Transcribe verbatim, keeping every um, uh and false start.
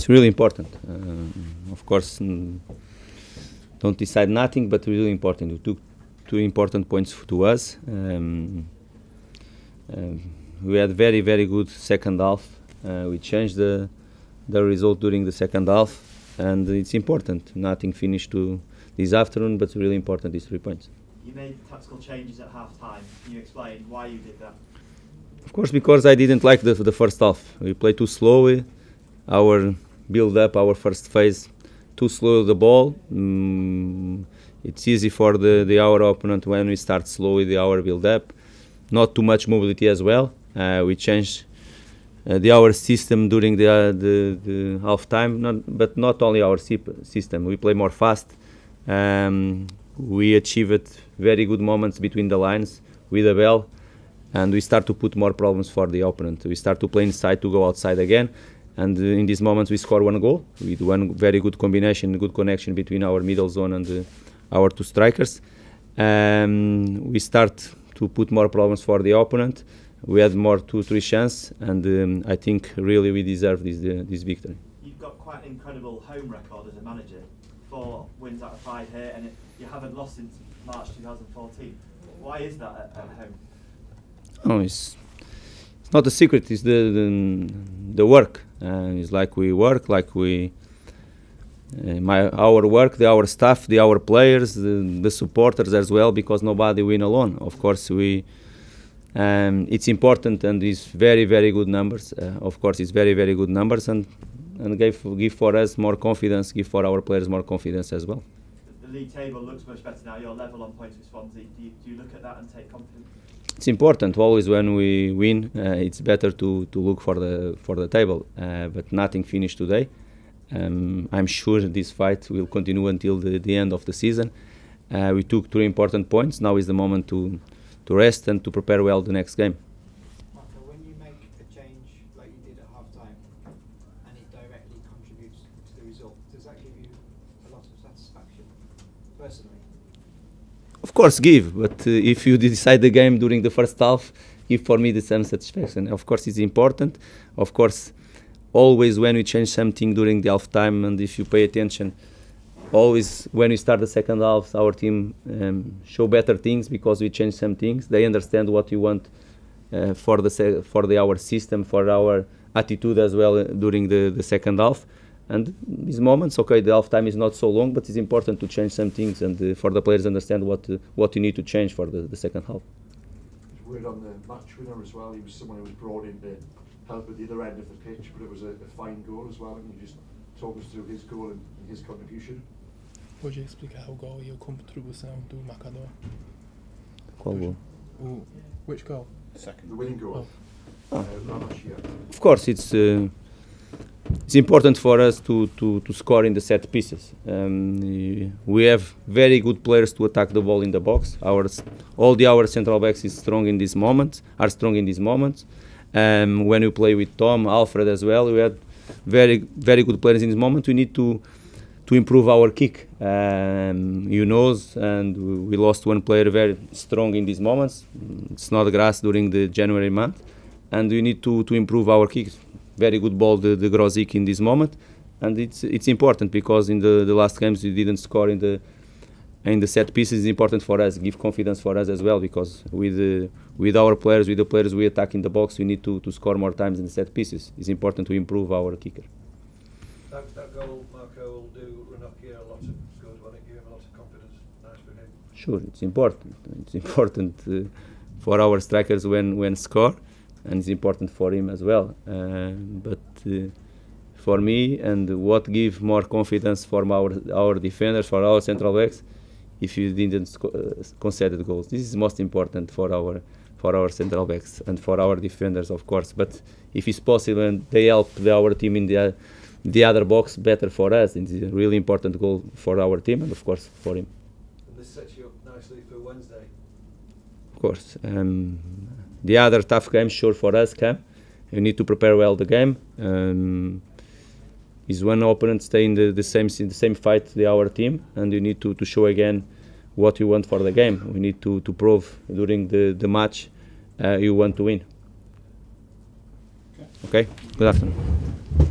really important. Uh, of course, mm, don't decide nothing, but really important. We took two important points to us. Um, um, we had very, very good second half. Uh, we changed the the result during the second half, and it's important. Nothing finished to this afternoon, but it's really important, these three points. You made tactical changes at half-time. Can you explain why you did that? Of course, because I didn't like the, the first half. We played too slowly. Our build-up, our first phase, too slow the ball. Mm, it's easy for the, the our opponent when we start slowly the our build-up. Not too much mobility as well. Uh, we changed uh, the our system during the uh, the, the half-time, not, but not only our system. We play more fast. Um, we achieved very good moments between the lines with the ball, and we start to put more problems for the opponent. We start to play inside to go outside again, and uh, in these moments we score one goal with one very good combination, good connection between our middle zone and uh, our two strikers. Um, we start to put more problems for the opponent. We had more two, three chances, and um, I think really we deserve this uh, this victory. You've got quite an incredible home record as a manager. Four wins out of five here, and it, you haven't lost since March two thousand fourteen. Why is that at, at home? Oh, it's, it's not a secret. It's the the, the work. Uh, it's like we work, like we uh, my our work, the our staff, the our players, the, the supporters as well. Because nobody win alone. Of course, we. Um, it's important, and it's very very good numbers. Uh, of course, it's very very good numbers, and and give give for us more confidence, give for our players more confidence as well. The league table looks much better now. You're level on points with Swansea. Do you, do you look at that and take confidence? It's important always when we win. Uh, it's better to, to look for the for the table, uh, but nothing finished today. Um, I'm sure this fight will continue until the, the end of the season. Uh, we took three important points. Now is the moment to to rest and to prepare well the next game. Marco, when you make a change like you did at half time and it directly contributes to the result, does that give you a lot of satisfaction personally? Of course, give, but uh, if you decide the game during the first half, give for me the same satisfaction. Of course, it's important. Of course, always when we change something during the half time, and if you pay attention, always when we start the second half, our team um, show better things because we change some things. They understand what you want uh, for the se for the our system, for our attitude as well uh, during the, the second half. And these moments, okay, the half time is not so long, but it's important to change some things and uh, for the players understand what uh, what you need to change for the, the second half. Word on the match winner as well. He was someone who was brought in to help at the other end of the pitch, but it was a, a fine goal as well. And you just talk us through his goal and his contribution. Pode explicar o gol e a contribuição do marcador? Qual gol? O, which goal? Second. The winning goal. Oh. Uh, Ramos, yeah. Of course, it's uh, it's important for us to, to, to score in the set pieces. Um, we have very good players to attack the ball in the box. Our all the our central backs is strong in these moments. Are strong in these moments. Um, when you play with Tom, Alfred as well, we had very very good players in this moment. We need to. to improve our kick, um, you know, and we lost one player very strong in these moments. It's not grass during the January month, and we need to, to improve our kick. Very good ball, the, the Grozik in this moment, and it's it's important because in the, the last games we didn't score in the in the set pieces. It's important for us, give confidence for us as well, because with uh, with our players, with the players we attack in the box, we need to, to score more times in the set pieces. It's important to improve our kicker. That, that goal, Marco, will do Ranocchia a lot of good, won't it? Give him a lot of confidence. Nice for him. Sure, it's important. It's important uh, for our strikers when, when score, and it's important for him as well. Uh, but uh, for me, and what give more confidence for our our defenders, for our central backs, if you didn't sco uh, concede goals. This is most important for our for our central backs and for our defenders, of course. But if it's possible and they help the, our team in the uh, the other box, better for us. It's a really important goal for our team and of course for him. And this sets you up nicely for Wednesday. Of course. Um, the other tough game, sure, for us come. You need to prepare well the game. Um, is one opponent stay in the, the same in the same fight the our team, and you need to, to show again what you want for the game. We need to, to prove during the, the match uh, you want to win. Okay. Okay? Good afternoon.